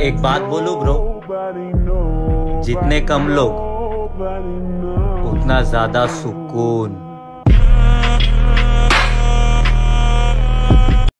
एक बात बोलूं ब्रो, जितने कम लोग उतना ज्यादा सुकून।